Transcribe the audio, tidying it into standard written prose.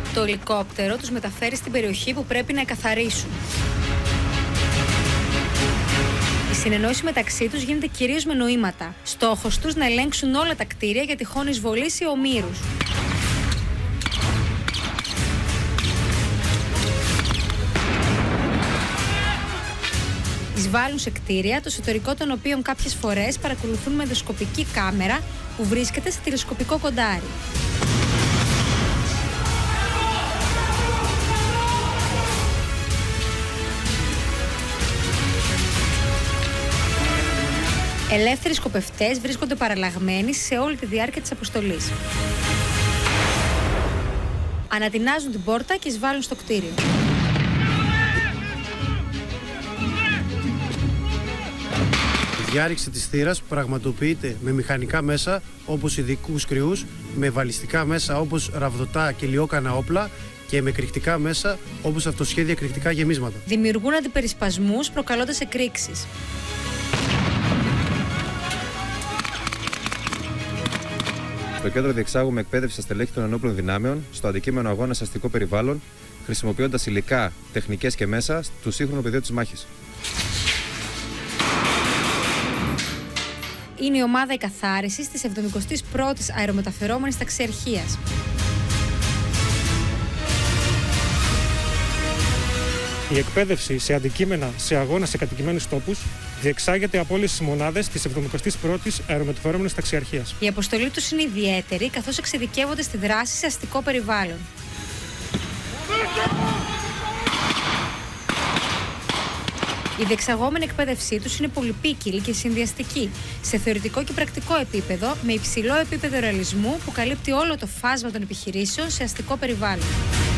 Το ελικόπτερο τους μεταφέρει στην περιοχή που πρέπει να εκαθαρίσουν. Η συνεννόηση μεταξύ τους γίνεται κυρίως με νοήματα. Στόχος τους να ελέγξουν όλα τα κτίρια για τυχόν εισβολής ή ομήρους. Εισβάλλουν σε κτίρια, το εσωτερικό των οποίων κάποιες φορές παρακολουθούν με ενδοσκοπική κάμερα που βρίσκεται σε τηλεσκοπικό κοντάρι. Ελεύθεροι σκοπευτές βρίσκονται παραλλαγμένοι σε όλη τη διάρκεια της αποστολής. Ανατινάζουν την πόρτα και εισβάλλουν στο κτίριο. Η διάρρηξη της θύρας πραγματοποιείται με μηχανικά μέσα όπως ειδικούς κρυούς, με βαλιστικά μέσα όπως ραβδοτά και λιόκανα όπλα και με κρυκτικά μέσα όπως αυτοσχέδια κρυκτικά γεμίσματα. Δημιουργούν αντιπερισπασμούς προκαλώντας εκρήξεις. Στο κέντρο διεξάγουμε εκπαίδευση στα στελέχη των ενόπλων δυνάμεων στο αντικείμενο αγώνα σε αστικό περιβάλλον, χρησιμοποιώντας υλικά, τεχνικές και μέσα του σύγχρονου πεδίου της μάχης. Είναι η ομάδα εκαθάρισης της 71ης Αερομεταφερόμενης Ταξιαρχίας. Η εκπαίδευση σε αντικείμενα σε αγώνα σε κατοικημένους τόπους διεξάγεται από όλες τις μονάδες της 71ης Αερομεταφερόμενης Ταξιαρχίας. Η αποστολή τους είναι ιδιαίτερη, καθώς εξειδικεύονται στη δράση σε αστικό περιβάλλον. Η διεξαγόμενη εκπαίδευσή τους είναι πολυπίκυλη και συνδυαστική, σε θεωρητικό και πρακτικό επίπεδο, με υψηλό επίπεδο ρεαλισμού που καλύπτει όλο το φάσμα των επιχειρήσεων σε αστικό περιβάλλον.